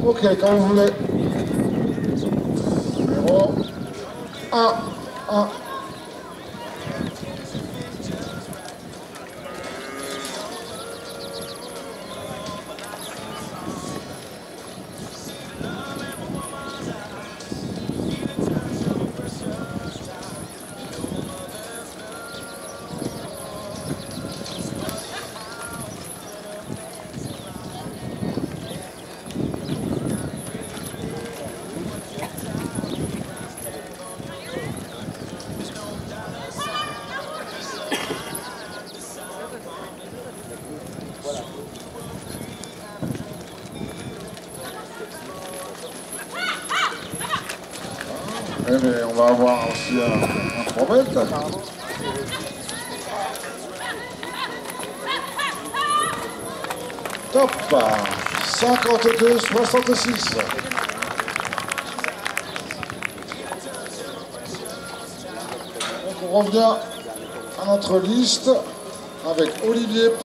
Ok, quand vous voulez. Numéro 1. Mais on va avoir aussi un promette. Top 52-66. Donc on revient à notre liste avec Olivier.